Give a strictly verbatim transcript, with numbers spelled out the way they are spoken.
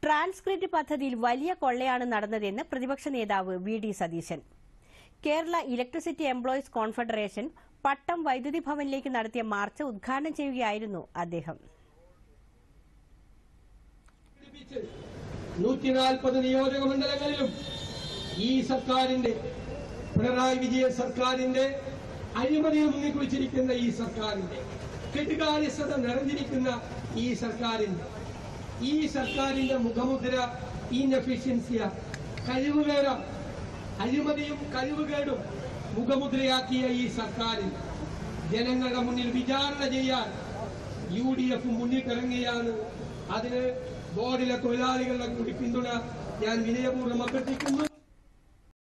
Transcript പദ്ധതിയിൽ വലിയ കൊള്ളയാണ് നടന്നതെന്ന് പ്രതിപക്ഷ നേതാവ് V D Satheesan. Kerala electricity employees confederation Pattom വൈദ്യുതി ഭവനിലേക്ക് നടത്തിയ മാർച്ച് ഉദ്ഘാടനം ചെയ്യുകയായിരുന്നു അദ്ദേഹം. നൂറ്റിനാൽപ്പത് നിയോജക മണ്ഡലങ്ങളിലും ഈ സർക്കാരിന്റെ പിണറായി വിജയൻ സർക്കാരിന്റെ അഴിമതിയിൽ മുങ്ങിക്കുളിച്ചിരിക്കുന്ന ഈ സർക്കാരിന്റെ കെട്ടുകാര്യസ്ഥത നിറഞ്ഞിരിക്കുന്ന ഈ സർക്കാരിന്റെ ഈ സർക്കാരിന്റെ മുഖമുദ്ര ഇൻഎഫിഷ്യൻസിയ കഴിവുകേടും അഴിമതിയും കഴിവുകേടും മുഖമുദ്രയാക്കിയ ഈ സർക്കാരിൽ ജനങ്ങളുടെ മുന്നിൽ വിചാരണ ചെയ്യാൻ യു ഡി എഫ് മുന്നിട്ടിറങ്ങിയാണ്. അതിന് ബോർഡിലെ തൊഴിലാളികളുടെ കൂടി പിന്തുണ ഞാൻ വിനയപൂർവ്വം അഭ്യർത്ഥിക്കുന്നു.